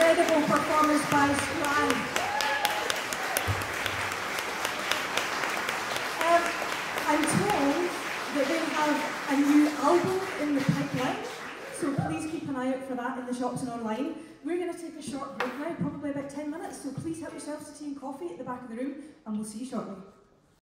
incredible performance by Scran. I'm told that they have a new album in the pipeline, so please keep an eye out for that in the shops and online. We're going to take a short break now, probably about 10 minutes, so please help yourselves to tea and coffee at the back of the room, and we'll see you shortly.